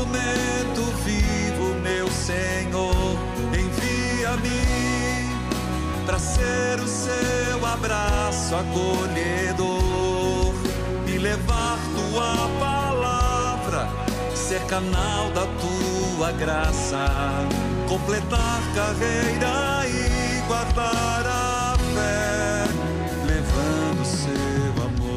instrumento vivo, meu Senhor, envia-me para ser o seu abraço acolhedor e levar tua palavra, ser canal da tua graça, completar carreira e guardar a fé, levando seu amor.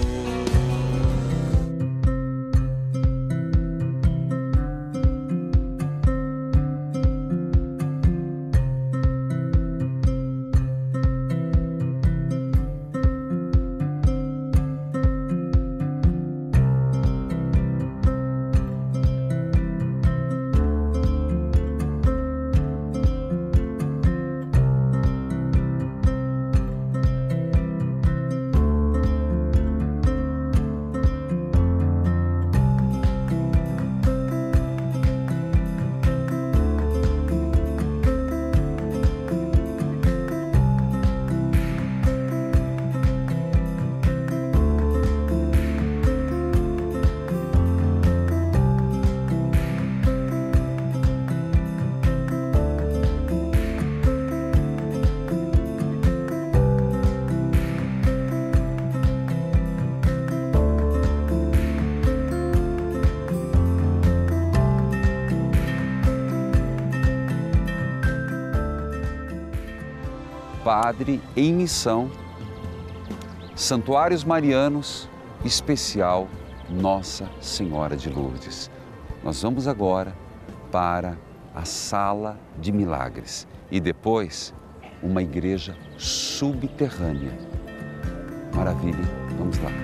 Padre em Missão, Santuários Marianos, especial Nossa Senhora de Lourdes. Nós vamos agora para a Sala de Milagres e depois uma igreja subterrânea. Maravilha, vamos lá.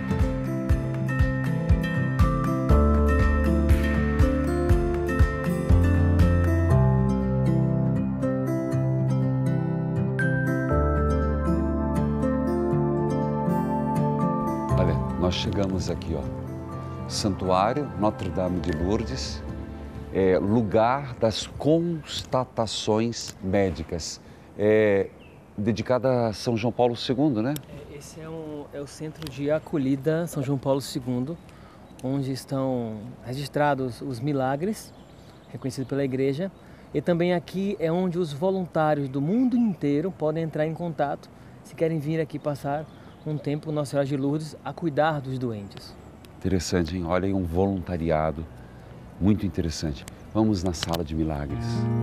Nós chegamos aqui, ó, Santuário Notre-Dame de Lourdes, lugar das constatações médicas, dedicada a São João Paulo II, né? Esse é o centro de acolhida São João Paulo II, onde estão registrados os milagres, reconhecidos pela igreja, e também aqui é onde os voluntários do mundo inteiro podem entrar em contato, se querem vir aqui passar um tempo com Nossa Senhora de Lourdes a cuidar dos doentes. Interessante, hein? Olha aí, um voluntariado muito interessante. Vamos na Sala de Milagres.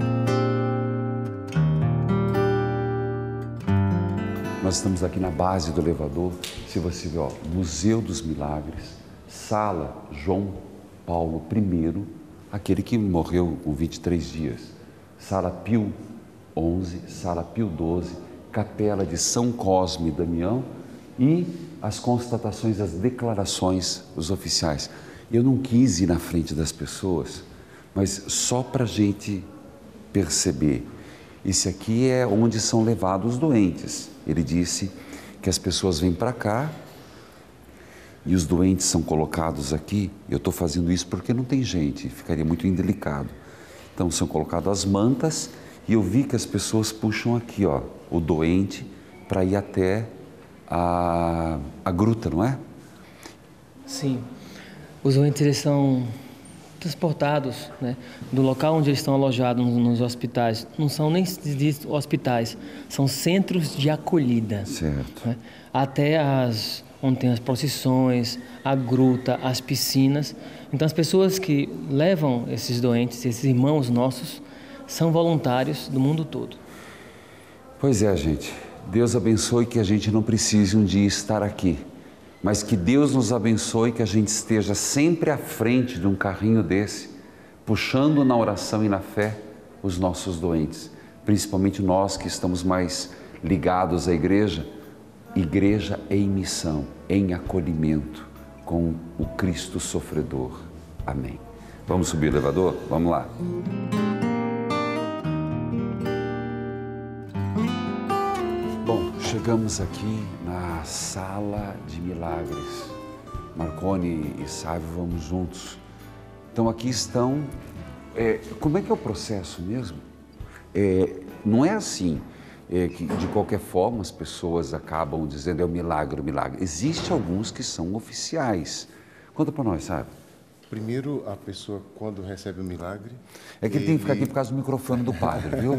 Nós estamos aqui na base do elevador. Se você ver, ó, Museu dos Milagres, Sala João Paulo I, aquele que morreu com 23 dias. Sala Pio XI, Sala Pio XII, Capela de São Cosme e Damião, e as constatações, as declarações dos oficiais. Eu não quis ir na frente das pessoas, mas só para a gente perceber. Esse aqui é onde são levados os doentes. Ele disse que as pessoas vêm para cá e os doentes são colocados aqui. Eu estou fazendo isso porque não tem gente, ficaria muito indelicado. Então são colocadas as mantas e eu vi que as pessoas puxam aqui, ó, o doente para ir até a gruta, não é? Sim. Os doentes eles são transportados, né, do local onde eles estão alojados nos hospitais. Não são nem hospitais, são centros de acolhida. Certo. Né, até onde tem as procissões, a gruta, as piscinas. Então as pessoas que levam esses doentes, esses irmãos nossos, são voluntários do mundo todo. Pois é, gente. Deus abençoe que a gente não precise um dia estar aqui, mas que Deus nos abençoe que a gente esteja sempre à frente de um carrinho desse, puxando na oração e na fé os nossos doentes, principalmente nós que estamos mais ligados à igreja. Igreja em missão, em acolhimento com o Cristo sofredor. Amém. Vamos subir o elevador? Vamos lá. Chegamos aqui na Sala de Milagres. Marconi e Sávio, vamos juntos. Então aqui estão... como é que é o processo mesmo? Não é assim, que de qualquer forma as pessoas acabam dizendo é o milagre, o milagre. Existem alguns que são oficiais. Conta para nós, Sávio. Primeiro, a pessoa, quando recebe o milagre... É que ele tem que ficar aqui por causa do microfone do padre, viu?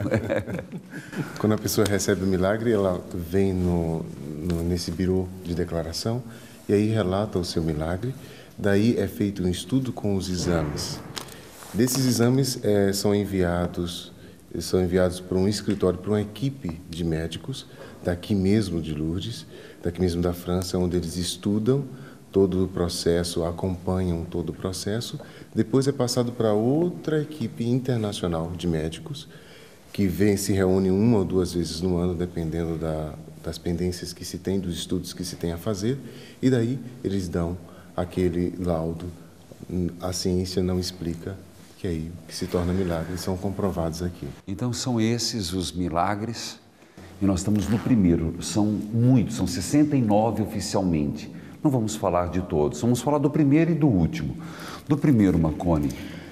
Quando a pessoa recebe o milagre, ela vem nesse birô de declaração e aí relata o seu milagre. Daí é feito um estudo com os exames. Desses exames são enviados para um escritório, para uma equipe de médicos, daqui mesmo de Lourdes, daqui mesmo da França, onde eles estudam todo o processo, acompanham todo o processo. Depois é passado para outra equipe internacional de médicos, que se reúne 1 ou 2 vezes no ano, dependendo das pendências que se tem, dos estudos que se tem a fazer, e daí eles dão aquele laudo. A ciência não explica, que aí que se torna milagre, são comprovados aqui. Então são esses os milagres, e nós estamos no primeiro, são muitos, são 69 oficialmente. Não vamos falar de todos, vamos falar do primeiro e do último. Do primeiro, Marconi.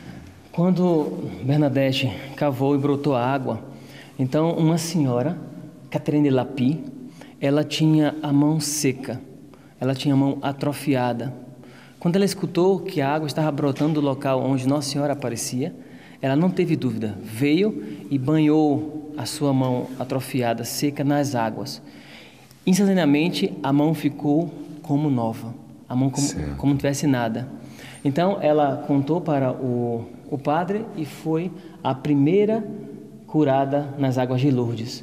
Quando Bernadette cavou e brotou água, então uma senhora, Catherine Lapie, ela tinha a mão seca, ela tinha a mão atrofiada. Quando ela escutou que a água estava brotando do local onde Nossa Senhora aparecia, ela não teve dúvida, veio e banhou a sua mão atrofiada, seca, nas águas. Instantaneamente, a mão ficou como nova, a mão como não tivesse nada. Então, ela contou para o padre e foi a primeira curada nas águas de Lourdes.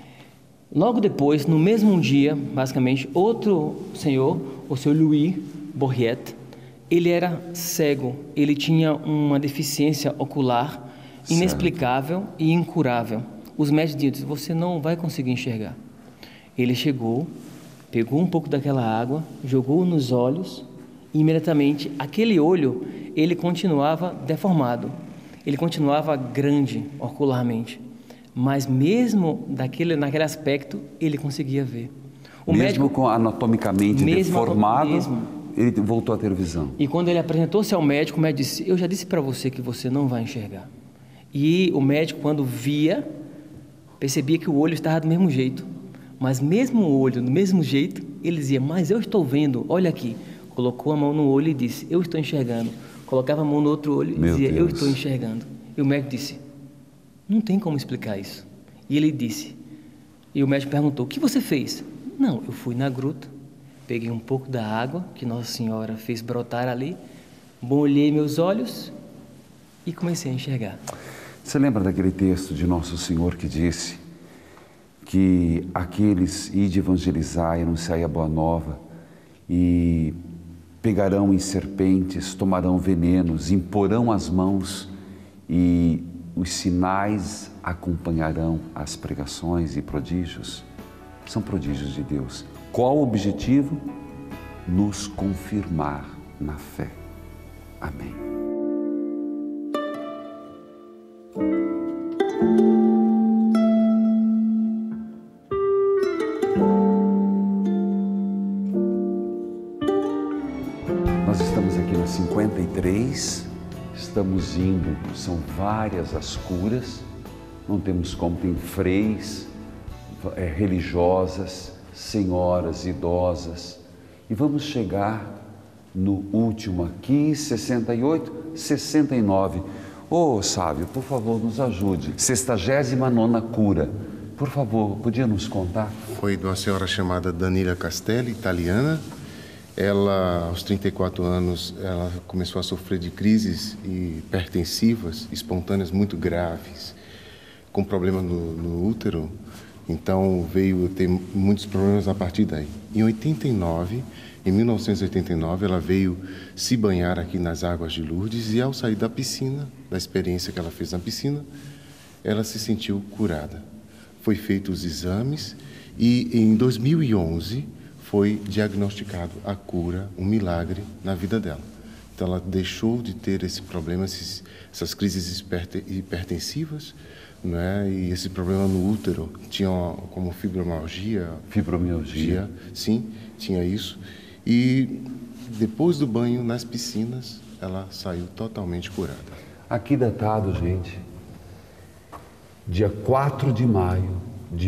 Logo depois, no mesmo dia, basicamente, outro senhor, o senhor Louis Borriet, ele era cego, ele tinha uma deficiência ocular inexplicável e incurável. Os médicos disseram: você não vai conseguir enxergar. Ele chegou, pegou um pouco daquela água, jogou nos olhos e imediatamente aquele olho, ele continuava deformado, ele continuava grande ocularmente, mas mesmo naquele aspecto ele conseguia ver. O mesmo médico, anatomicamente deformado, ele voltou a ter visão. E quando ele apresentou-se ao médico, o médico disse: eu já disse para você que você não vai enxergar. E o médico, quando via, percebia que o olho estava do mesmo jeito. Mas mesmo o olho, do mesmo jeito, ele dizia: mas eu estou vendo, olha aqui. Colocou a mão no olho e disse: eu estou enxergando. Colocava a mão no outro olho e dizia: eu estou enxergando. E o médico disse: não tem como explicar isso. E ele disse, e o médico perguntou: o que você fez? Não, eu fui na gruta, peguei um pouco da água que Nossa Senhora fez brotar ali, molhei meus olhos e comecei a enxergar. Você lembra daquele texto de Nosso Senhor que disse que aqueles ide evangelizar e anunciai a boa nova, e pegarão em serpentes, tomarão venenos, imporão as mãos e os sinais acompanharão as pregações e prodígios? São prodígios de Deus. Qual o objetivo? Nos confirmar na fé. Amém. Nós estamos aqui na 53, estamos indo, são várias as curas, não temos como, tem freis, religiosas, senhoras, idosas, e vamos chegar no último aqui, 68, 69. Ô, Sávio, por favor, nos ajude. 69ª cura. Por favor, podia nos contar? Foi de uma senhora chamada Danila Castelli, italiana. Ela, aos 34 anos, ela começou a sofrer de crises hipertensivas, espontâneas muito graves, com problema no útero. Então, veio ter muitos problemas a partir daí. Em 1989, ela veio se banhar aqui nas águas de Lourdes e, ao sair da piscina, da experiência que ela fez na piscina, ela se sentiu curada. Foi feitos os exames e, em 2011, foi diagnosticado a cura, um milagre na vida dela. Então, ela deixou de ter esse problema, essas crises hipertensivas, né? E esse problema no útero, tinha como fibromialgia. Fibromialgia. Sim, tinha isso. E depois do banho nas piscinas, ela saiu totalmente curada. Aqui datado, gente, dia 4 de maio de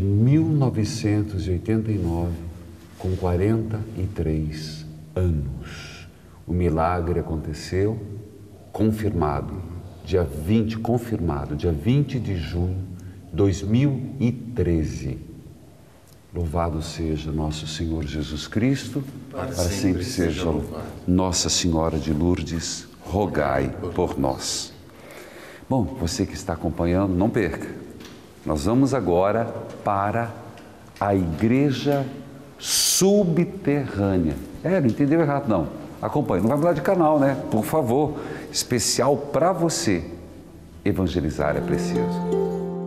1989, com 43 anos. O milagre aconteceu confirmado, dia 20 de junho de 2013. Louvado seja nosso Senhor Jesus Cristo, para sempre seja louvado. Nossa Senhora de Lourdes, rogai por nós. Bom, você que está acompanhando, não perca. Nós vamos agora para a igreja subterrânea. Não entendeu errado, não. Acompanhe, não vai mudar de canal, né? Por favor, especial para você. Evangelizar é preciso.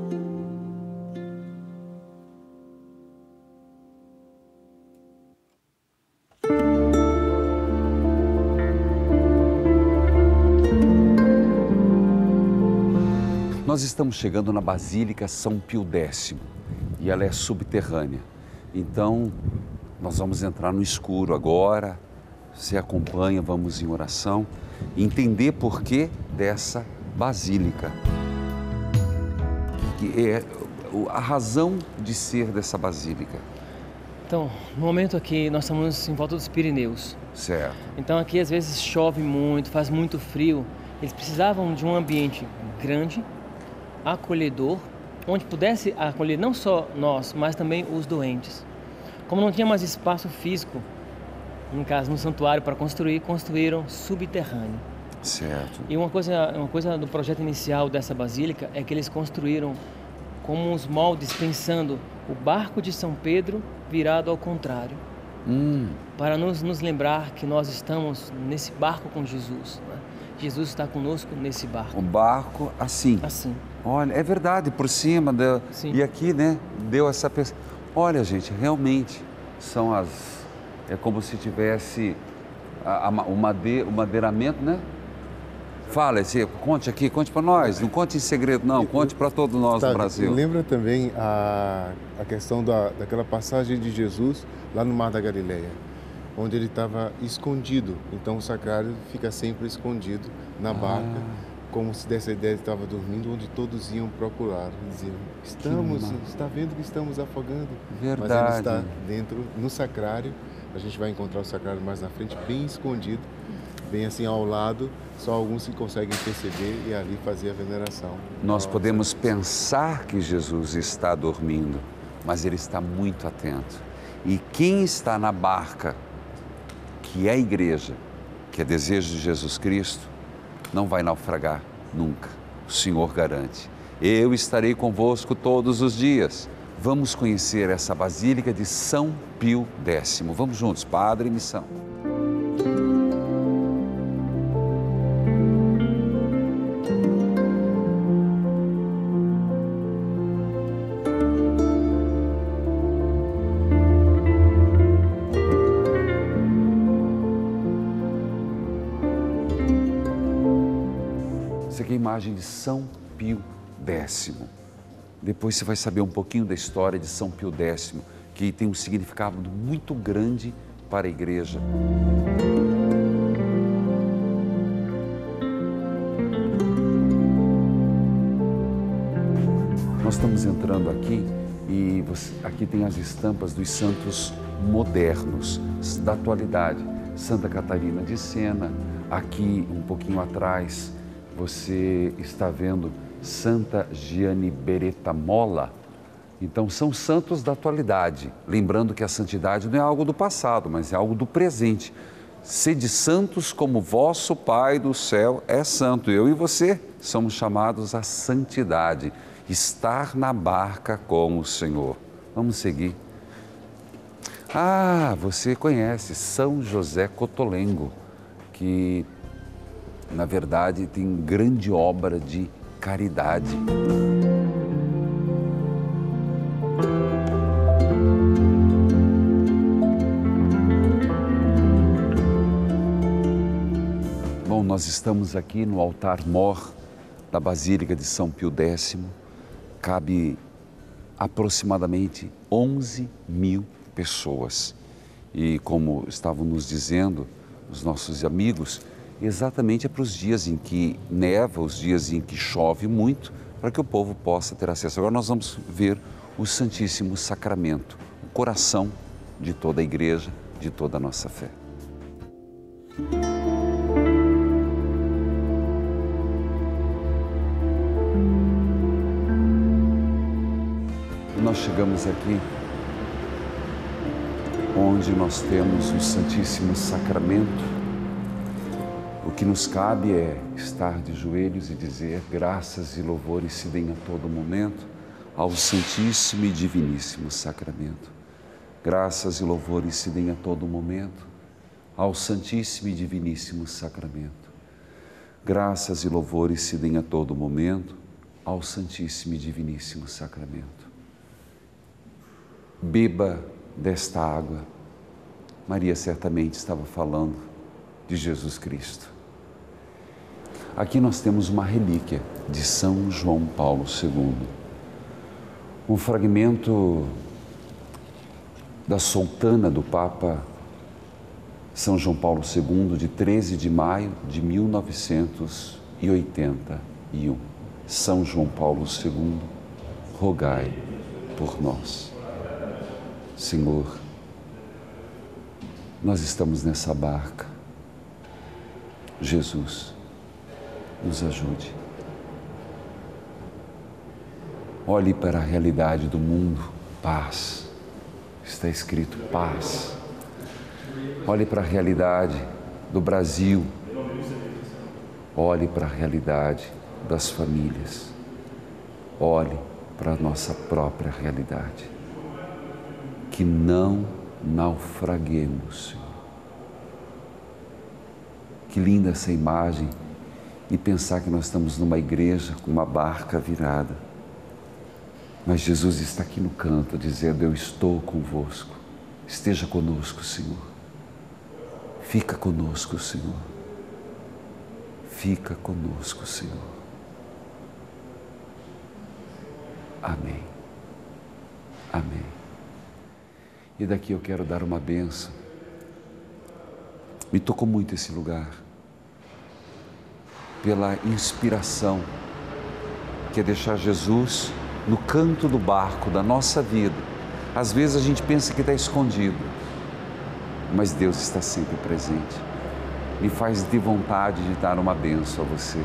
Nós estamos chegando na Basílica São Pio X e ela é subterrânea. Então, nós vamos entrar no escuro agora. Você acompanha, vamos em oração, entender por que dessa basílica. Que é a razão de ser dessa basílica. Então, no momento aqui, nós estamos em volta dos Pirineus. Certo. Então, aqui às vezes chove muito, faz muito frio. Eles precisavam de um ambiente grande, acolhedor, onde pudesse acolher não só nós, mas também os doentes. Como não tinha mais espaço físico, no caso no santuário para construir, construíram subterrâneo. Certo. E uma coisa do projeto inicial dessa basílica é que eles construíram como uns moldes pensando o barco de São Pedro virado ao contrário. Para nos lembrar que nós estamos nesse barco com Jesus, né? Jesus está conosco nesse barco. O barco assim. Assim. Olha, é verdade, por cima. E aqui, né, deu essa... Olha, gente, realmente são as... É como se tivesse o madeiramento, né? Fala, conte aqui, conte para nós. Não conte em segredo, não. Conte para todos nós no Brasil. Lembra também a questão daquela passagem de Jesus lá no Mar da Galileia, onde ele estava escondido. Então o sacrário fica sempre escondido na barca, como se dessa ideia ele estava dormindo, onde todos iam procurar. Diziam, está vendo que estamos afogando? Verdade. Mas ele está dentro, no sacrário. A gente vai encontrar o sacrário mais na frente, bem escondido, bem assim ao lado, só alguns que conseguem perceber e ali fazer a veneração. Nós podemos pensar que Jesus está dormindo, mas ele está muito atento. E quem está na barca, que é a igreja, que é desejo de Jesus Cristo, não vai naufragar nunca. O Senhor garante. Eu estarei convosco todos os dias. Vamos conhecer essa Basílica de São Pio X. Vamos juntos, Padre e Missão. Essa aqui é a imagem de São Pio X. Depois você vai saber um pouquinho da história de São Pio X, que tem um significado muito grande para a igreja. Nós estamos entrando aqui e aqui tem as estampas dos santos modernos, da atualidade. Santa Catarina de Sena, aqui um pouquinho atrás você está vendo Santa Gianni Beretta-Molla. Então, são santos da atualidade. Lembrando que a santidade não é algo do passado, mas é algo do presente. Sede santos como vosso Pai do céu é santo. Eu e você somos chamados à santidade, estar na barca com o Senhor. Vamos seguir. Você conhece São José Cotolengo, que, na verdade, tem grande obra de caridade. Bom, nós estamos aqui no altar-mor da Basílica de São Pio X. Cabe aproximadamente 11.000 pessoas. E como estavam nos dizendo os nossos amigos, exatamente é para os dias em que neva, os dias em que chove muito, para que o povo possa ter acesso. Agora nós vamos ver o Santíssimo Sacramento, o coração de toda a igreja, de toda a nossa fé. nós chegamos aqui, onde nós temos o Santíssimo Sacramento, o que nos cabe é estar de joelhos e dizer graças e louvores se deem a todo momento ao Santíssimo e Diviníssimo Sacramento. Graças e louvores se deem a todo momento ao Santíssimo e Diviníssimo Sacramento. Graças e louvores se deem a todo momento ao Santíssimo e Diviníssimo Sacramento. Beba desta água. Maria certamente estava falando de Jesus Cristo. Aqui nós temos uma relíquia de São João Paulo II. Um fragmento da Sultana do Papa São João Paulo II, de 13 de maio de 1981. São João Paulo II, rogai por nós. Senhor, nós estamos nessa barca. Jesus, nos ajude. Olhe para a realidade do mundo, paz. Está escrito paz. Olhe para a realidade do Brasil. Olhe para a realidade das famílias. Olhe para a nossa própria realidade. Que não naufraguemos, Senhor. Que linda essa imagem e pensar que nós estamos numa igreja com uma barca virada. Mas Jesus está aqui no canto dizendo: eu estou convosco. Esteja conosco, Senhor. Fica conosco, Senhor. Fica conosco, Senhor. Amém. Amém. E daqui eu quero dar uma bênção. Me tocou muito esse lugar, pela inspiração, que é deixar Jesus no canto do barco da nossa vida. Às vezes a gente pensa que está escondido, mas Deus está sempre presente. Me faz de vontade de dar uma bênção a você.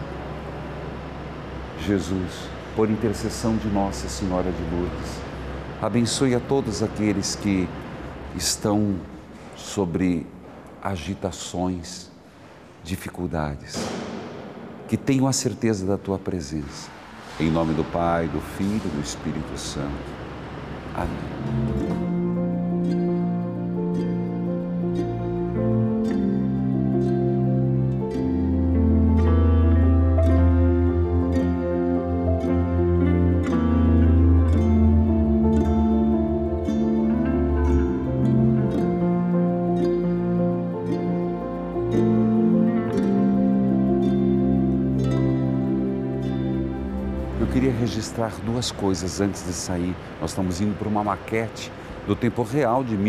Jesus, por intercessão de Nossa Senhora de Lourdes, abençoe a todos aqueles que estão sobre agitações, dificuldades, que tenham a certeza da Tua presença. Em nome do Pai, do Filho e do Espírito Santo. Amém. Registrar duas coisas antes de sair. Nós estamos indo para uma maquete do tempo real de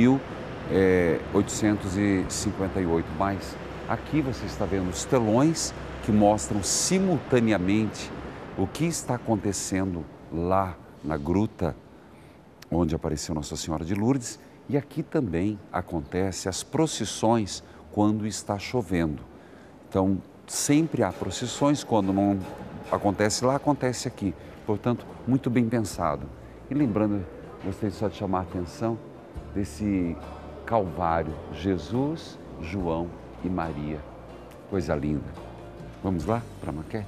1858, mas aqui você está vendo os telões que mostram simultaneamente o que está acontecendo lá na gruta onde apareceu Nossa Senhora de Lourdes, e aqui também acontece as procissões quando está chovendo. Então, sempre há procissões, quando não acontece lá, acontece aqui. Portanto, muito bem pensado. E lembrando, gostaria só de chamar a atenção desse Calvário, Jesus, João e Maria. Coisa linda. Vamos lá para a maquete?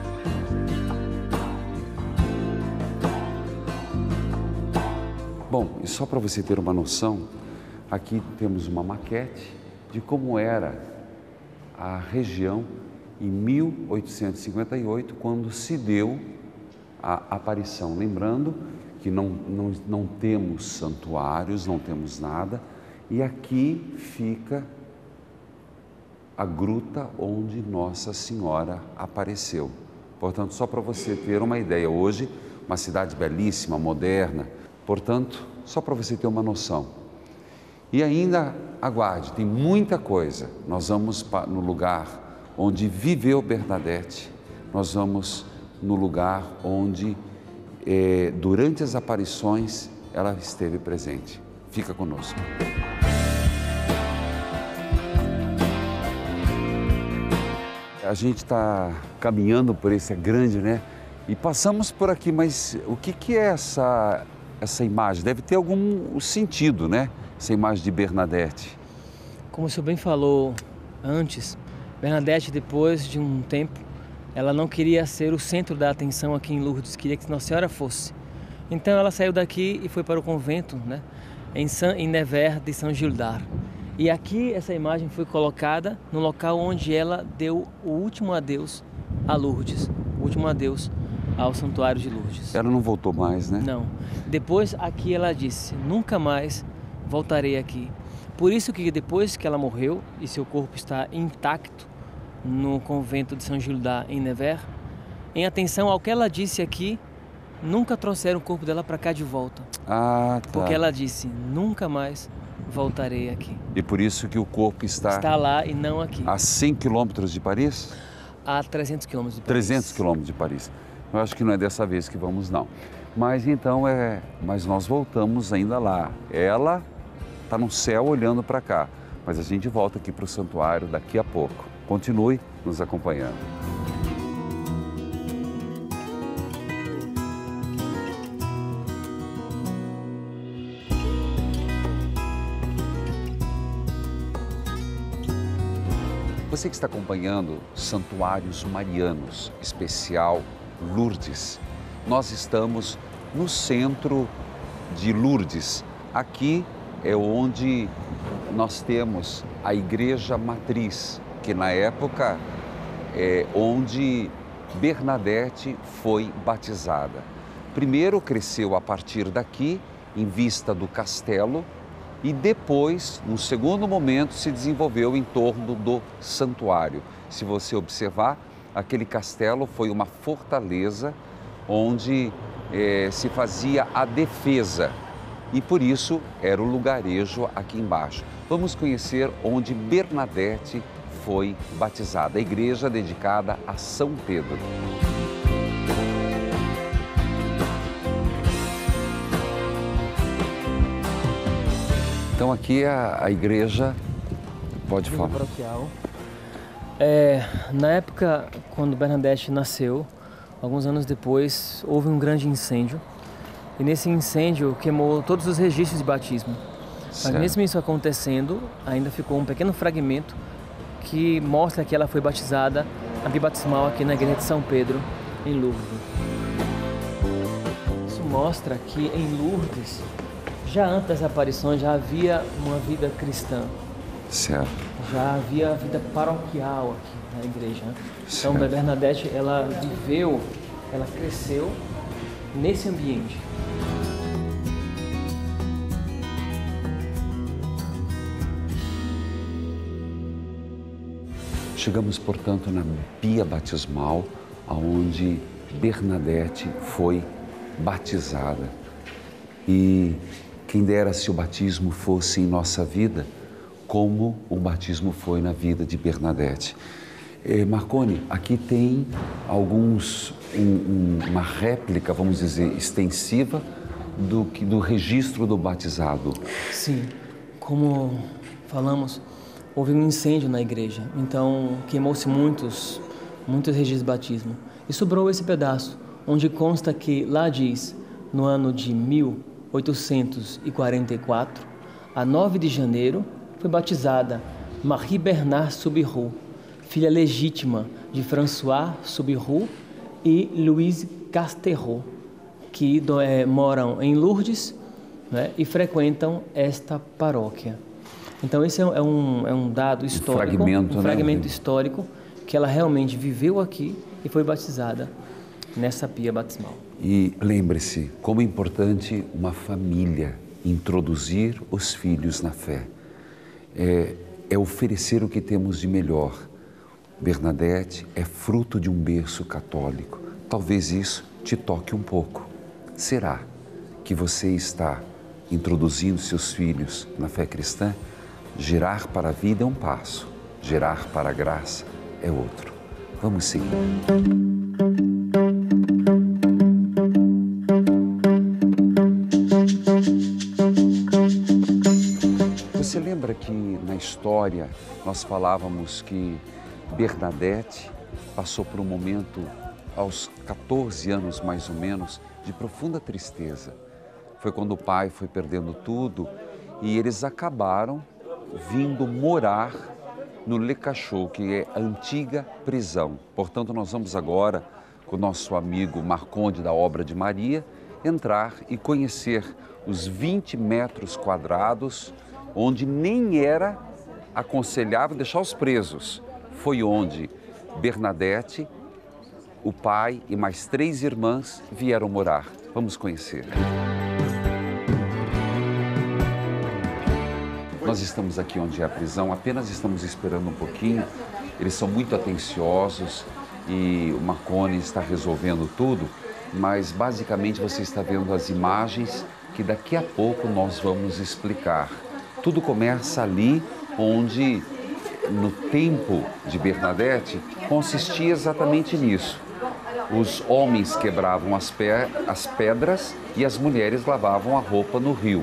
Bom, e só para você ter uma noção, aqui temos uma maquete de como era a região em 1858, quando se deu a aparição. Lembrando que não temos santuários, não temos nada, e aqui fica a gruta onde Nossa Senhora apareceu. Portanto, só para você ter uma ideia, hoje, uma cidade belíssima, moderna, portanto, só para você ter uma noção. E ainda, aguarde, tem muita coisa. Nós vamos no lugar onde viveu Bernadette, nós vamos no lugar onde, durante as aparições, ela esteve presente. Fica conosco. A gente está caminhando por esse grande, né? E passamos por aqui, mas o que é essa imagem? Deve ter algum sentido, né? Essa imagem de Bernadette. Como o senhor bem falou antes, Bernadette, depois de um tempo, ela não queria ser o centro da atenção aqui em Lourdes, queria que Nossa Senhora fosse. Então ela saiu daqui e foi para o convento, né, em Nevers de São Gildard. E aqui essa imagem foi colocada no local onde ela deu o último adeus a Lourdes, o último adeus ao Santuário de Lourdes. Ela não voltou mais, né? Não. Depois aqui ela disse, nunca mais voltarei aqui. Por isso que depois que ela morreu e seu corpo está intacto no convento de São Gildard em Nevers, em atenção ao que ela disse aqui, nunca trouxeram o corpo dela para cá de volta. Ah, tá. Porque ela disse, nunca mais voltarei aqui. E por isso que o corpo Está lá e não aqui. A 100 quilômetros de Paris? A 300 quilômetros de Paris. 300 quilômetros de Paris. Eu acho que não é dessa vez que vamos, não. Mas então mas nós voltamos ainda lá. Ela está no céu olhando para cá, mas a gente volta aqui para o santuário daqui a pouco. Continue nos acompanhando. Você que está acompanhando Santuários Marianos, especial Lourdes. Nós estamos no centro de Lourdes. Aqui é onde nós temos a Igreja Matriz, que na época é onde Bernadette foi batizada. Primeiro cresceu a partir daqui, em vista do castelo, e depois, num segundo momento, se desenvolveu em torno do santuário. Se você observar, aquele castelo foi uma fortaleza onde se fazia a defesa e por isso era o lugarejo aqui embaixo. Vamos conhecer onde Bernadette foi batizada, a igreja dedicada a São Pedro. Então aqui é a igreja, pode falar. Paroquial. Na época, quando Bernadette nasceu, alguns anos depois, houve um grande incêndio. E nesse incêndio queimou todos os registros de batismo. Mas mesmo isso acontecendo, ainda ficou um pequeno fragmento que mostra que ela foi batizada, a pia batismal aqui na igreja de São Pedro, em Lourdes. Isso mostra que em Lourdes, já antes das aparições, já havia uma vida cristã. Certo. Já havia vida paroquial aqui na igreja. Então, Certo. Bernadette, ela viveu, ela cresceu nesse ambiente. Chegamos, portanto, na pia batismal, onde Bernadette foi batizada. E quem dera se o batismo fosse em nossa vida, como o batismo foi na vida de Bernadette. Marconi, aqui tem uma réplica, vamos dizer, extensiva do registro do batizado. Sim, como falamos, houve um incêndio na igreja, então queimou-se muitos registros de batismo. E sobrou esse pedaço, onde consta que lá diz, no ano de 1844, a 9 de janeiro, foi batizada Marie Bernard Soubirous, filha legítima de François Soubirous e Louise Casterot, que moram em Lourdes, né, e frequentam esta paróquia. Então esse é um dado histórico, um fragmento histórico, que ela realmente viveu aqui e foi batizada nessa pia batismal. E lembre-se, como é importante uma família introduzir os filhos na fé. É oferecer o que temos de melhor. Bernadette é fruto de um berço católico. Talvez isso te toque um pouco. Será que você está introduzindo seus filhos na fé cristã? Girar para a vida é um passo, girar para a graça é outro. Vamos seguir. Você lembra que na história nós falávamos que Bernadette passou por um momento, aos 14 anos mais ou menos, de profunda tristeza. foi quando o pai foi perdendo tudo e eles acabaram vindo morar no Le Cachot, que é a antiga prisão. Portanto, nós vamos agora, com o nosso amigo Marconde da Obra de Maria, entrar e conhecer os 20 metros quadrados, onde nem era aconselhável deixar os presos. Foi onde Bernadette, o pai e mais 3 irmãs vieram morar. Vamos conhecer. Nós estamos aqui onde é a prisão, apenas estamos esperando um pouquinho. Eles são muito atenciosos e o Marconi está resolvendo tudo, mas basicamente você está vendo as imagens que daqui a pouco nós vamos explicar. Tudo começa ali onde, no tempo de Bernadette, consistia exatamente nisso. Os homens quebravam as pedras e as mulheres lavavam a roupa no rio.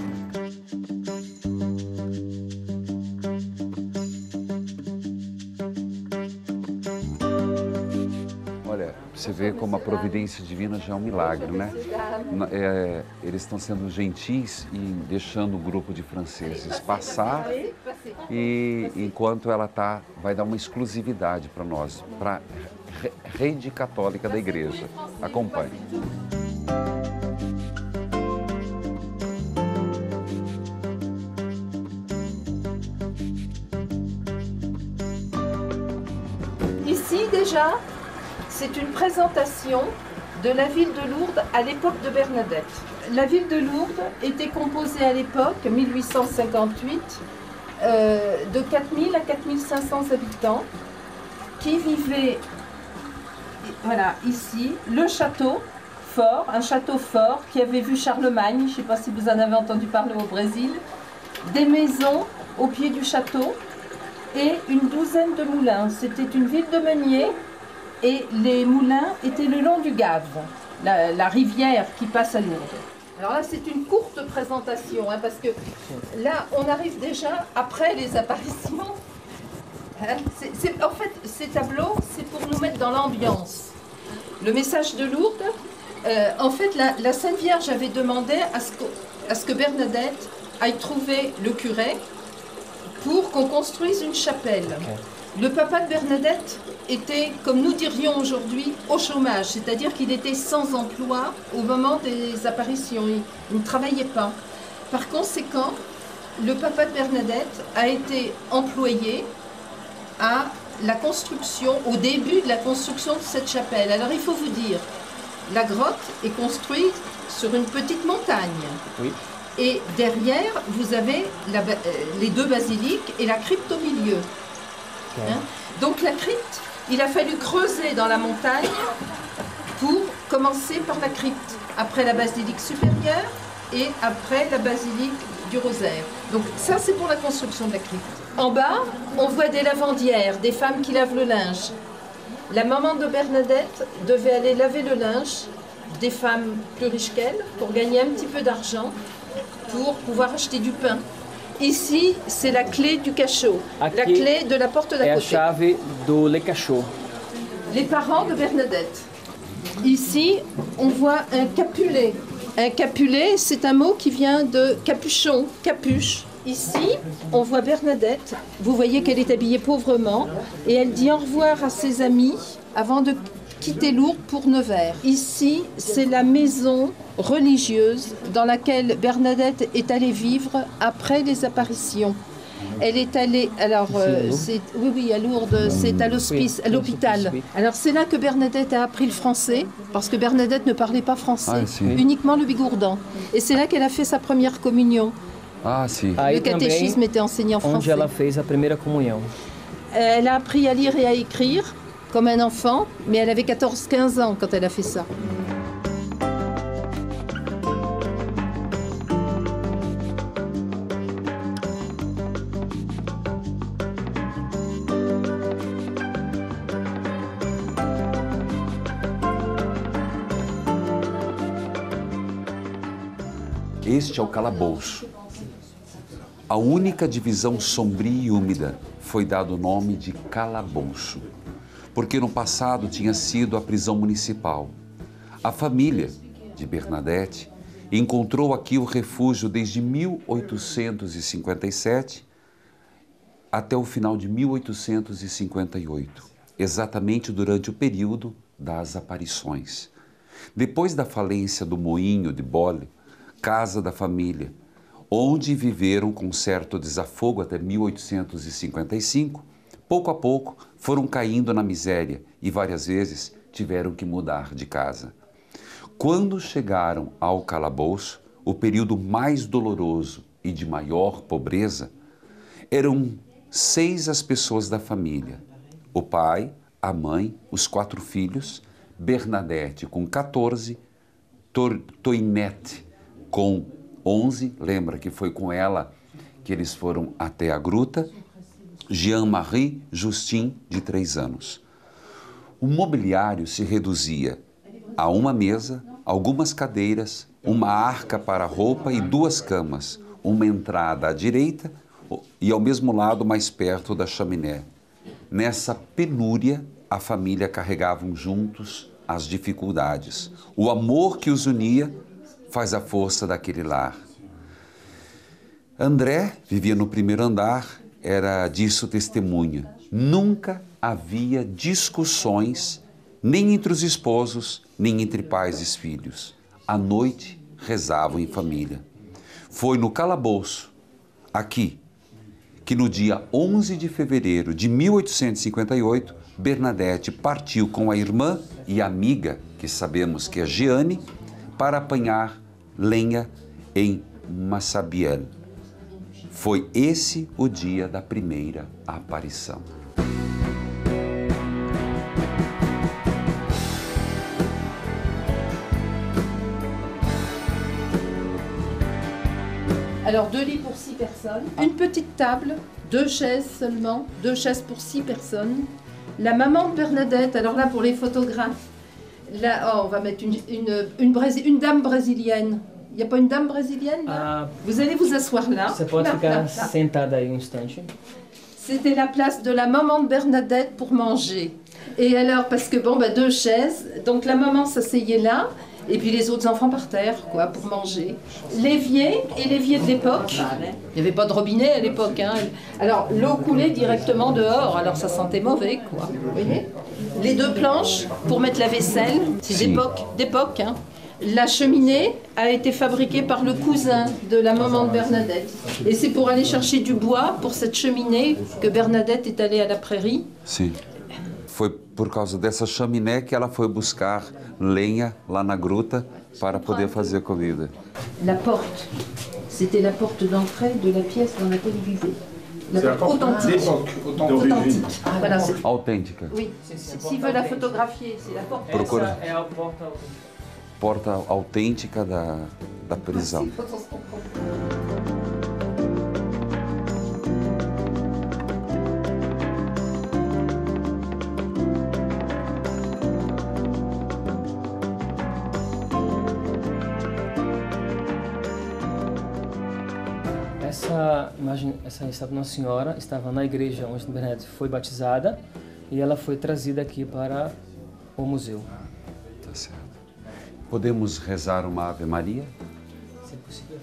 Você vê como a providência divina já é um milagre, né? Eles estão sendo gentis e deixando o grupo de franceses passar e enquanto ela vai dar uma exclusividade para nós, para a rede católica da igreja. Acompanhe. Ici déjà, c'est une présentation de la ville de Lourdes à l'époque de Bernadette. La ville de Lourdes était composée à l'époque, 1858, de 4000 à 4500 habitants qui vivaient, voilà, ici, le château fort, un château fort qui avait vu Charlemagne, je ne sais pas si vous en avez entendu parler au Brésil, des maisons au pied du château et une douzaine de moulins. C'était une ville de meuniers. Et les moulins étaient le long du Gave, la rivière qui passe à Lourdes. Alors là, c'est une courte présentation, hein, parce que là, on arrive déjà après les apparitions. Hein, en fait, ces tableaux, c'est pour nous mettre dans l'ambiance. Le message de Lourdes, en fait, la Sainte Vierge avait demandé à ce que Bernadette aille trouver le curé pour qu'on construise une chapelle. Okay. Le papa de Bernadette était, comme nous dirions aujourd'hui, au chômage, c'est-à-dire qu'il était sans emploi au moment des apparitions, il ne travaillait pas. Par conséquent, le papa de Bernadette a été employé à la construction, au début de la construction de cette chapelle. Alors il faut vous dire, la grotte est construite sur une petite montagne. Oui. Et derrière, vous avez les 2 basiliques et la crypte au milieu. Hein? Donc la crypte, il a fallu creuser dans la montagne pour commencer par la crypte, après la basilique supérieure et après la basilique du Rosaire. Donc ça c'est pour la construction de la crypte. En bas, on voit des lavandières, des femmes qui lavent le linge. La maman de Bernadette devait aller laver le linge des femmes plus riches qu'elle pour gagner un petit peu d'argent pour pouvoir acheter du pain. Ici, c'est la clé du cachot, aqui la clé de la porte d'à côté. É a chave do Le Cachot. Les parents de Bernadette. Ici, on voit un capulet. Un capulet, c'est un mot qui vient de capuchon, capuche. Ici, on voit Bernadette. Vous voyez qu'elle est habillée pauvrement et elle dit au revoir à ses amis avant de quitter Lourdes pour Nevers. Ici, c'est la maison religieuse dans laquelle Bernadette est allée vivre après les apparitions. Elle est allée, alors, oui, à Lourdes, c'est à l'hospice, à l'hôpital. Alors, c'est là que Bernadette a appris le français, parce que Bernadette ne parlait pas français, uniquement le bigourdan. Et c'est là qu'elle a fait sa première communion. Ah, si. Le catéchisme était enseigné en français. Onde ela fez a primeira comunhão. Elle a appris à lire et à écrire comme un enfant, mais elle avait 14-15 ans quand elle a fait ça. Este é o calabouço. A única divisão sombria e úmida foi dado o nome de calabouço, porque no passado tinha sido a prisão municipal. A família de Bernadette encontrou aqui o refúgio desde 1857 até o final de 1858, exatamente durante o período das aparições. Depois da falência do moinho de Bolle, casa da família, onde viveram com certo desafogo até 1855, pouco a pouco foram caindo na miséria e várias vezes tiveram que mudar de casa. Quando chegaram ao calabouço, o período mais doloroso e de maior pobreza, eram 6 as pessoas da família: o pai, a mãe, os 4 filhos, Bernadette com 14, Toinette com 11, lembra que foi com ela que eles foram até a gruta, Jean-Marie Justin, de 3 anos. O mobiliário se reduzia a uma mesa, algumas cadeiras, uma arca para roupa e 2 camas, uma entrada à direita e ao mesmo lado mais perto da chaminé. Nessa penúria, a família carregavam juntos as dificuldades. O amor que os unia faz a força daquele lar. André vivia no primeiro andar, era disso testemunha. Nunca havia discussões, nem entre os esposos, nem entre pais e filhos. À noite, rezavam em família. Foi no calabouço, aqui, que no dia 11 de fevereiro de 1858, Bernadette partiu com a irmã e amiga, que sabemos que é Jeanne, para apanhar lenha em Massabielle. Foi esse o dia da primeira aparição. Alors 2 lits pour 6 personnes, une petite table, 2 chaises seulement, 2 chaises pour 6 personnes. La maman de Bernadette, alors là pour les photographes, là, oh, on va mettre une dame brésilienne. Il n'y a pas une dame brésilienne là? Vous allez vous asseoir là. Você pode ficar sentada aí instante. C'était la place de la maman de Bernadette pour manger. Et alors, parce que bon, 2 chaises, donc la maman s'asseyait là, et puis les autres enfants par terre, quoi, pour manger. L'évier et l'évier de l'époque. Il n'y avait pas de robinet à l'époque, hein. Alors, l'eau coulait directement dehors, alors ça sentait mauvais, quoi. Vous voyez? Les 2 planches pour mettre la vaisselle, c'est d'époque, hein. La cheminée a été fabriquée par le cousin de la maman de Bernadette. Et c'est pour aller chercher du bois pour cette cheminée que Bernadette est allée à la prairie. Sim. Foi por causa dessa chaminé que ela foi buscar lenha lá na gruta para poder fazer comida. La porte, c'était la porte d'entrée de la pièce dans laquelle il vivait. La porte authentique. Authentique. Voilà, Autêntica. oui, s'il veut la photographier, c'est la porte. Procura. É a porta. Porta autêntica da prisão. Essa imagem, essa estátua de Nossa Senhora estava na igreja onde Bernadette foi batizada e ela foi trazida aqui para o museu. Tá certo. Podemos rezar uma Ave Maria? Se possível,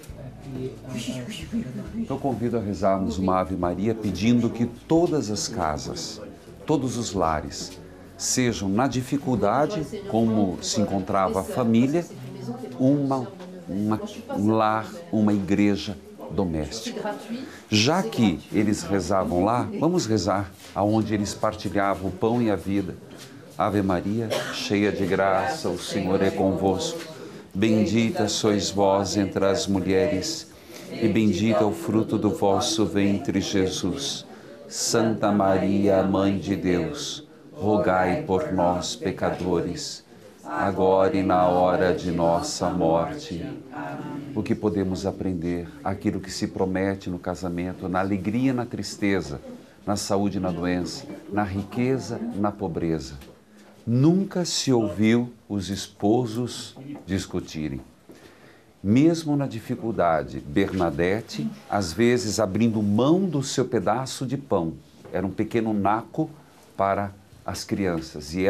Eu convido a rezarmos uma Ave Maria pedindo que todas as casas, todos os lares, sejam na dificuldade, como se encontrava a família, um lar, uma igreja doméstica. Já que eles rezavam lá, vamos rezar aonde eles partilhavam o pão e a vida. Ave Maria, cheia de graça, o Senhor é convosco. Bendita sois vós entre as mulheres, e bendito é o fruto do vosso ventre, Jesus. Santa Maria, Mãe de Deus, rogai por nós, pecadores, agora e na hora de nossa morte. O que podemos aprender? Aquilo que se promete no casamento, na alegria e na tristeza, na saúde e na doença, na riqueza e na pobreza. Nunca se ouviu os esposos discutirem. Mesmo na dificuldade, Bernadette, às vezes abrindo mão do seu pedaço de pão, era um pequeno naco para as crianças, e ela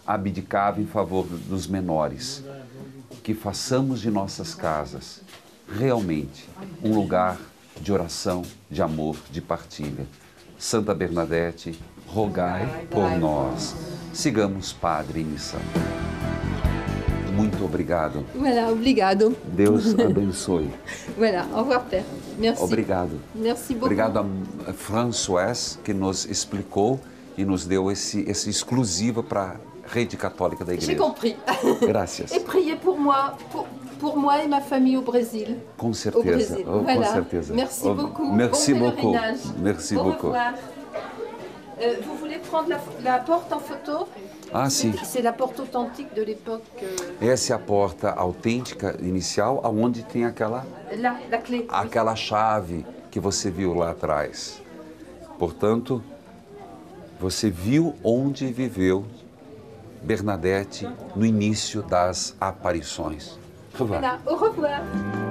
abdicava em favor dos menores. Que façamos de nossas casas realmente um lugar de oração, de amor, de partilha. Santa Bernadette, rogai por nós. Sigamos Padre em missão. Muito obrigado. Voilà, obrigado. Deus abençoe. Voilà, au revoir, Père. Merci. Obrigado. Merci beaucoup. Obrigado a Françoise, que nos explicou e nos deu esse exclusivo para a Rede Católica da Igreja. J'ai compris. Graças. Et priez pour moi et ma famille au Brésil. Com certeza. Au Brésil. Voilà. Com certeza. Merci beaucoup. Merci bon beaucoup. pèlerinage. Merci au beaucoup. revoir. Vous voulez prendre la porte en photo? Ah, sim. C'est la porte authentique de l'époque. Essa é a porta autêntica inicial, aonde tem aquela La clé. aquela chave que você viu lá atrás. Portanto, você viu onde viveu Bernadette no início das aparições. Voilà, au revoir.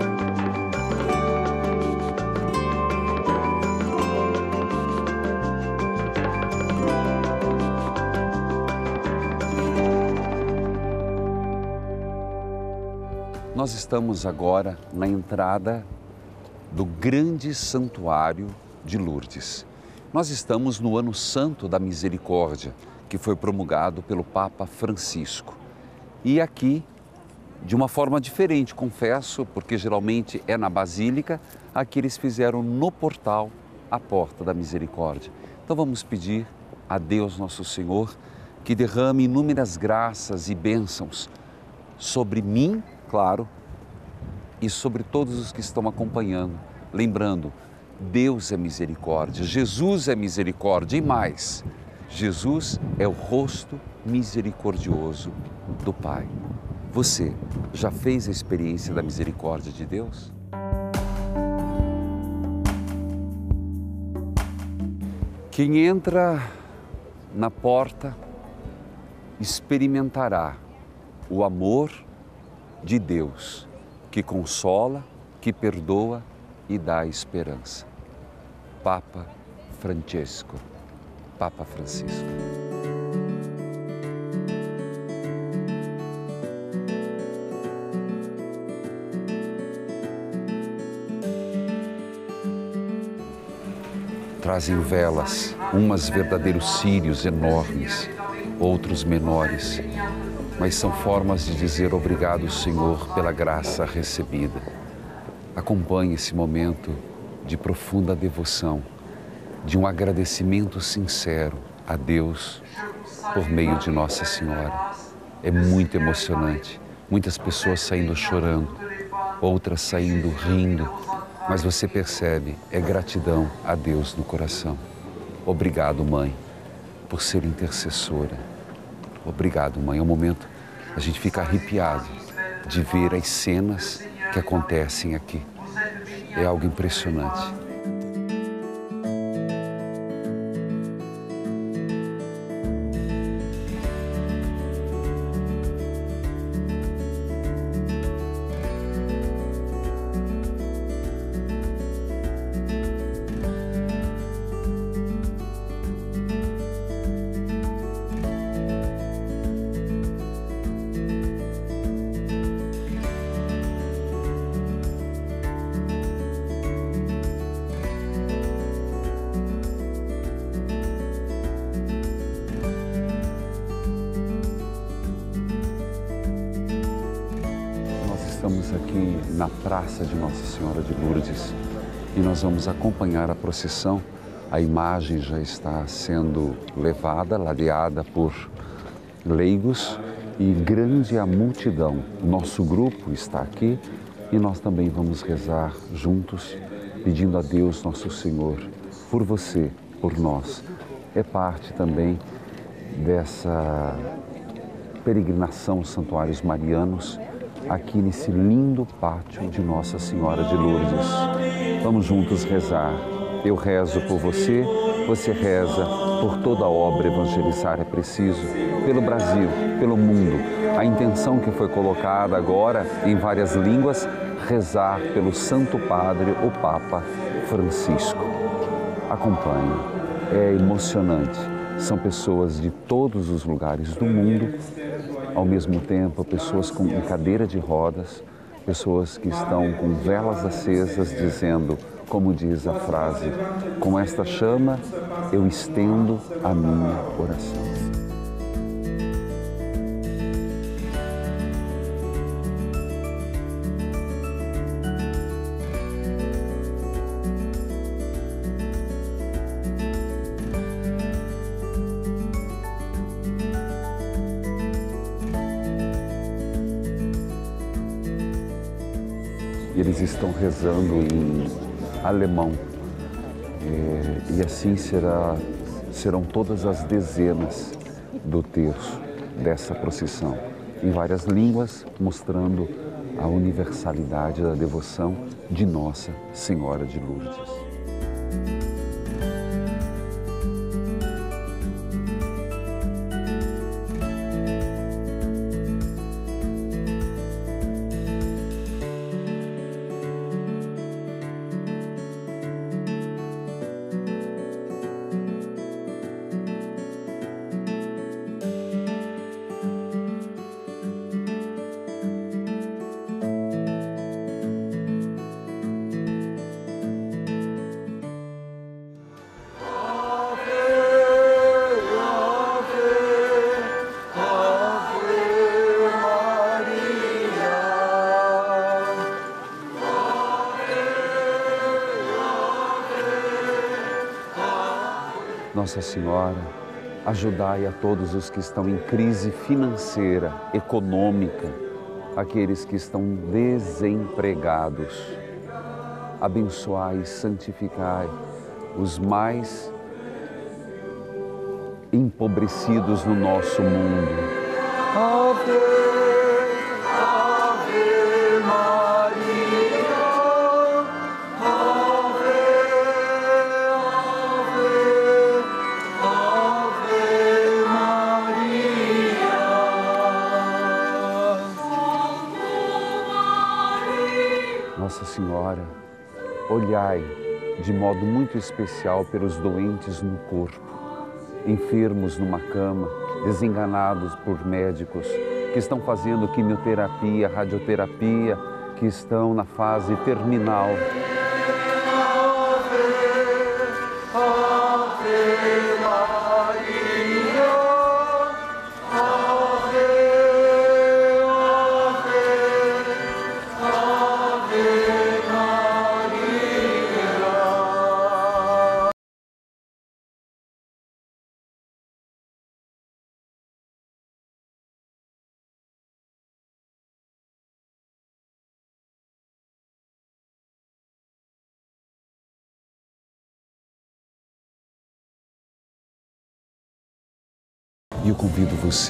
Nós estamos agora na entrada do grande santuário de Lourdes. Nós estamos no Ano Santo da Misericórdia, que foi promulgado pelo Papa Francisco. E aqui, de uma forma diferente, confesso, porque geralmente é na Basílica, aqui eles fizeram no portal a Porta da Misericórdia. Então vamos pedir a Deus Nosso Senhor que derrame inúmeras graças e bênçãos sobre mim, claro, e sobre todos os que estão acompanhando. Lembrando, Deus é misericórdia, Jesus é misericórdia e mais, Jesus é o rosto misericordioso do Pai. Você já fez a experiência da misericórdia de Deus? Quem entra na porta experimentará o amor de Deus, que consola, que perdoa e dá esperança. Papa Francisco. Trazem velas, umas verdadeiros círios enormes, outros menores, mas são formas de dizer obrigado, Senhor, pela graça recebida. Acompanhe esse momento de profunda devoção, de um agradecimento sincero a Deus por meio de Nossa Senhora. É muito emocionante, muitas pessoas saindo chorando, outras saindo rindo, mas você percebe, é gratidão a Deus no coração. Obrigado, Mãe, por ser intercessora. Obrigado, Mãe. É um momento, a gente fica arrepiado de ver as cenas que acontecem aqui. É algo impressionante. Estamos aqui na Praça de Nossa Senhora de Lourdes e nós vamos acompanhar a procissão. A imagem já está sendo levada, ladeada por leigos e grande a multidão. Nosso grupo está aqui e nós também vamos rezar juntos, pedindo a Deus Nosso Senhor por você, por nós. É parte também dessa peregrinação aos santuários marianos, aqui nesse lindo pátio de Nossa Senhora de Lourdes. Vamos juntos rezar. Eu rezo por você, você reza por toda a obra evangelizar. É preciso, pelo Brasil, pelo mundo, a intenção que foi colocada agora em várias línguas, rezar pelo Santo Padre, o Papa Francisco. Acompanhe, é emocionante. São pessoas de todos os lugares do mundo, ao mesmo tempo pessoas em cadeira de rodas, pessoas que estão com velas acesas dizendo, como diz a frase, com esta chama eu estendo a minha oração. Eles estão rezando em alemão e assim serão todas as dezenas do terço dessa procissão, em várias línguas, mostrando a universalidade da devoção de Nossa Senhora de Lourdes. Nossa Senhora, ajudai a todos os que estão em crise financeira, econômica, aqueles que estão desempregados. Abençoai e santificai os mais empobrecidos no nosso mundo. Ave, Ave Maria, Ave, Ave, Ave Maria. Nossa Senhora, olhai de modo muito especial pelos doentes no corpo, enfermos numa cama, desenganados por médicos, que estão fazendo quimioterapia, radioterapia, que estão na fase terminal. E eu convido você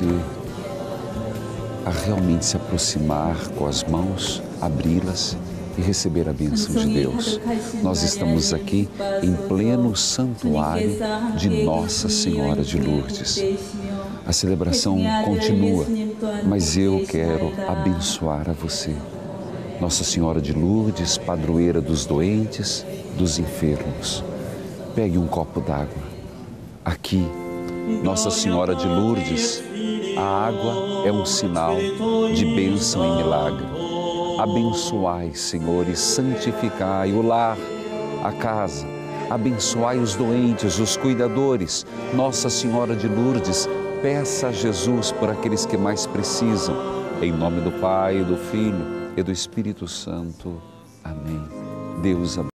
a realmente se aproximar com as mãos, abri-las e receber a bênção de Deus. Nós estamos aqui em pleno santuário de Nossa Senhora de Lourdes. A celebração continua, mas eu quero abençoar a você. Nossa Senhora de Lourdes, padroeira dos doentes, dos enfermos. Pegue um copo d'água. Aqui, Nossa Senhora de Lourdes, a água é um sinal de bênção e milagre. Abençoai, Senhor, e santificai o lar, a casa. Abençoai os doentes, os cuidadores. Nossa Senhora de Lourdes, peça a Jesus por aqueles que mais precisam. Em nome do Pai, do Filho e do Espírito Santo. Amém. Deus abençoe.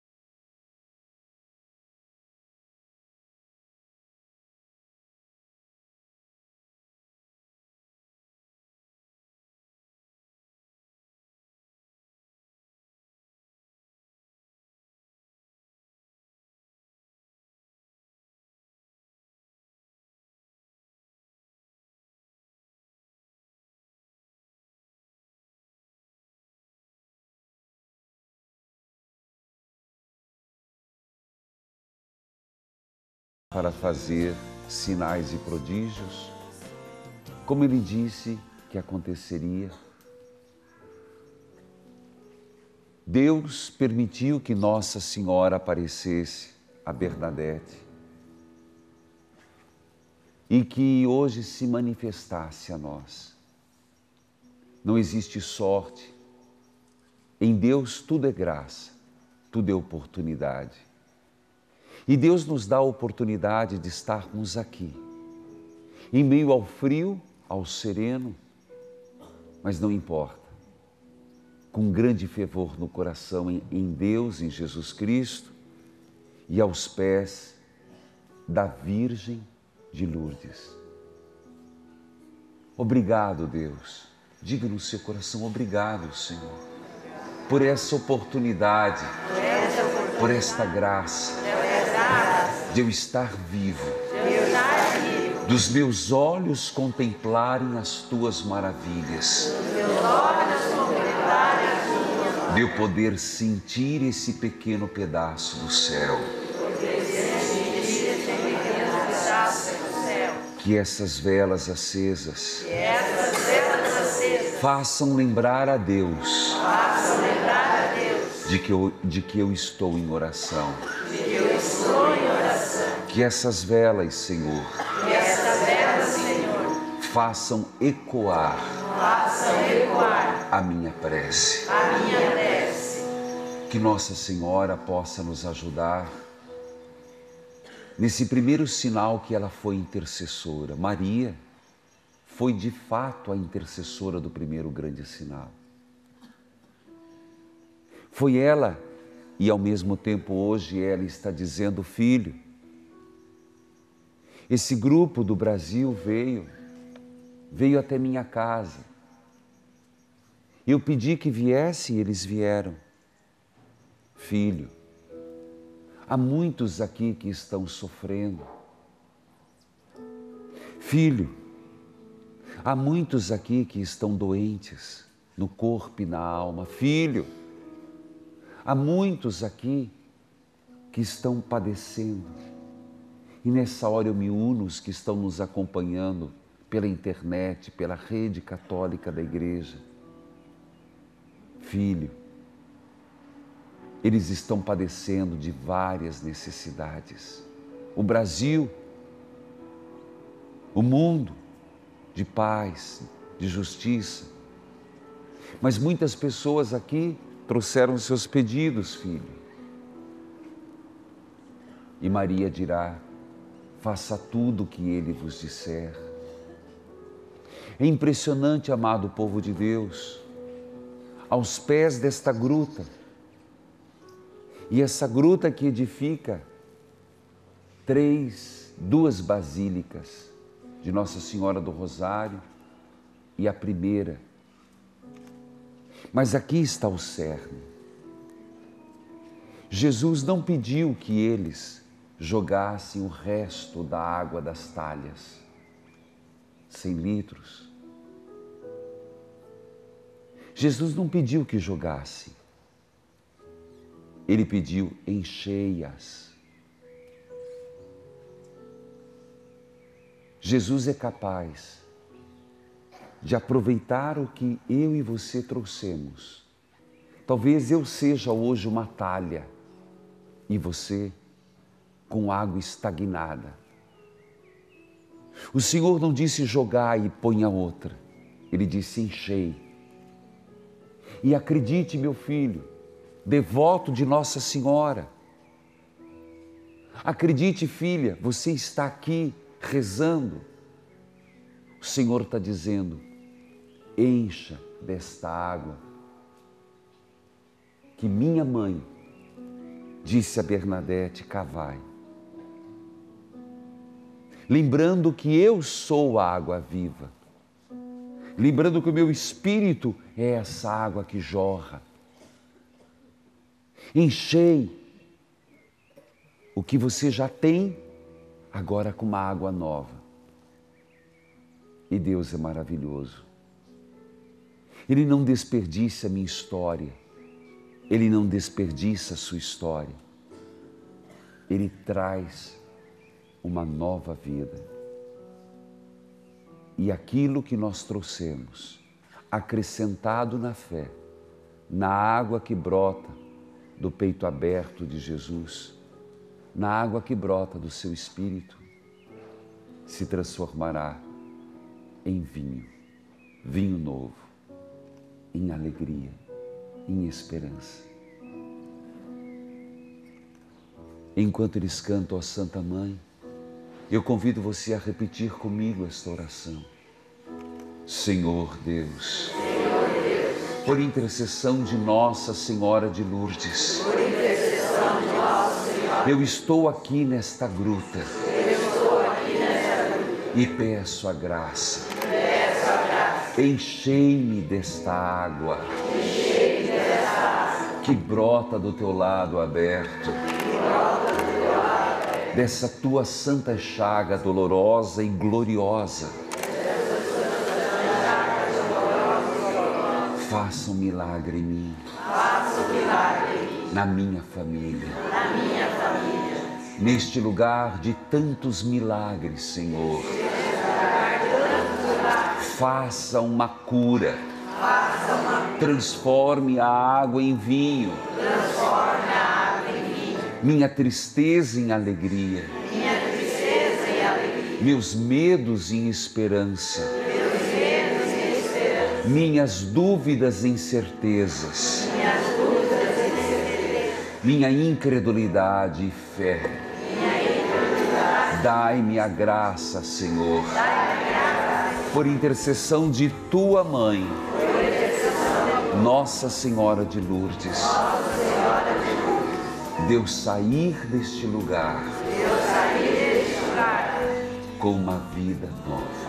Para fazer sinais e prodígios, como ele disse que aconteceria. Deus permitiu que Nossa Senhora aparecesse a Bernadette e que hoje se manifestasse a nós. Não existe sorte. Em Deus tudo é graça, tudo é oportunidade. E Deus nos dá a oportunidade de estarmos aqui, em meio ao frio, ao sereno, mas não importa. Com grande fervor no coração em Deus, em Jesus Cristo, e aos pés da Virgem de Lourdes. Obrigado, Deus. Diga no seu coração, obrigado, Senhor, por essa oportunidade, por esta graça de eu estar vivo, dos meus olhos contemplarem as tuas maravilhas, de eu poder sentir esse pequeno pedaço do céu. Que essas velas acesas façam lembrar a Deus de que eu estou em oração. Que essas velas, Senhor, façam ecoar a minha prece. Que Nossa Senhora possa nos ajudar nesse primeiro sinal que ela foi intercessora. Maria foi de fato a intercessora do primeiro grande sinal. Foi ela, e ao mesmo tempo hoje ela está dizendo: filho, esse grupo do Brasil veio até minha casa. Eu pedi que viesse e eles vieram. Filho, há muitos aqui que estão sofrendo. Filho, há muitos aqui que estão doentes, no corpo e na alma. Filho, há muitos aqui que estão padecendo. E nessa hora eu me uno aos que estão nos acompanhando pela internet, pela rede católica da igreja. Filho, eles estão padecendo de várias necessidades. O Brasil, o mundo, de paz, de justiça. Mas muitas pessoas aqui trouxeram seus pedidos, filho. E Maria dirá: faça tudo o que ele vos disser. É impressionante, amado povo de Deus, aos pés desta gruta, e essa gruta que edifica duas basílicas de Nossa Senhora do Rosário e a primeira. Mas aqui está o cerne. Jesus não pediu que eles jogassem o resto da água das talhas, 100 litros. Jesus não pediu que jogasse. Ele pediu: enchei-as. Jesus é capaz de aproveitar o que eu e você trouxemos. Talvez eu seja hoje uma talha e você com água estagnada. O Senhor não disse jogar e ponha outra. Ele disse: enchei. E acredite, meu filho, devoto de Nossa Senhora. Acredite, filha, você está aqui rezando. O Senhor está dizendo: encha desta água que minha mãe disse a Bernadette: cavai. Lembrando que eu sou a água viva. Lembrando que o meu espírito é essa água que jorra. Enchei o que você já tem, agora com uma água nova. E Deus é maravilhoso. Ele não desperdiça a minha história. Ele não desperdiça a sua história. Ele traz uma nova vida. E aquilo que nós trouxemos, acrescentado na fé, na água que brota do peito aberto de Jesus, na água que brota do seu Espírito, se transformará em vinho, vinho novo, em alegria, em esperança. Enquanto eles cantam a Santa Mãe, eu convido você a repetir comigo esta oração. Senhor Deus, por intercessão de Nossa Senhora de Lourdes, eu estou aqui nesta gruta e peço a graça. Enchei-me desta água que brota do teu lado aberto, dessa tua santa chaga dolorosa e gloriosa. Faça um milagre em mim, na minha família, neste lugar de tantos milagres, Senhor. Faça uma cura, transforme a água em vinho, minha tristeza em alegria, meus medos em esperança, minhas dúvidas em certezas, minha incredulidade e fé. Dai-me a graça, Senhor, por intercessão de tua Mãe, Nossa Senhora de Lourdes, de eu sair deste lugar com uma vida nova.